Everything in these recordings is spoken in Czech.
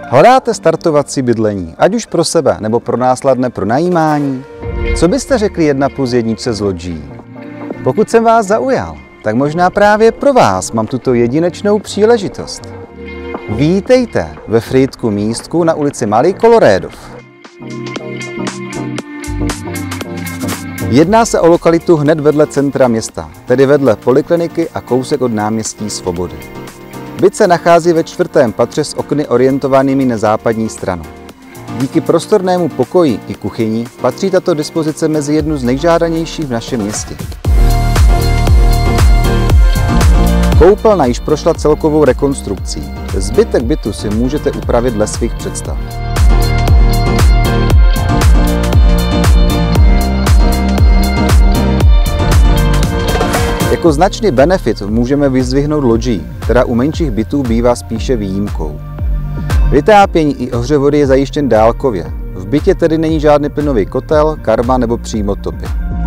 Hledáte startovací bydlení, ať už pro sebe nebo pro následné pronajímání? Co byste řekli 1+1 z lodží? Pokud jsem vás zaujal, tak možná právě pro vás mám tuto jedinečnou příležitost. Vítejte ve Frýdku místku na ulici Malý Kolorédov. Jedná se o lokalitu hned vedle centra města, tedy vedle polikliniky a kousek od náměstí Svobody. Byt se nachází ve 4. patře s okny orientovanými na západní stranu. Díky prostornému pokoji i kuchyni patří tato dispozice mezi jednu z nejžádanějších v našem městě. Koupelna již prošla celkovou rekonstrukcí. Zbytek bytu si můžete upravit dle svých představ. Jako značný benefit můžeme vyzdvihnout lodžii, která u menších bytů bývá spíše výjimkou. Vytápění i ohřev vody je zajištěn dálkově. V bytě tedy není žádný plynový kotel, karma nebo přímotopy.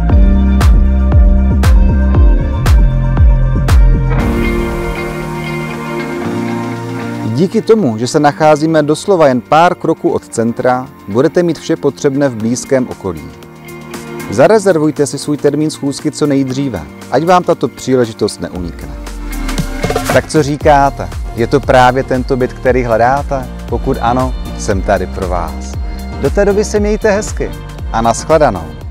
Díky tomu, že se nacházíme doslova jen pár kroků od centra, budete mít vše potřebné v blízkém okolí. Zarezervujte si svůj termín schůzky co nejdříve, ať vám tato příležitost neunikne. Tak co říkáte? Je to právě tento byt, který hledáte? Pokud ano, jsem tady pro vás. Do té doby se mějte hezky a nashledanou.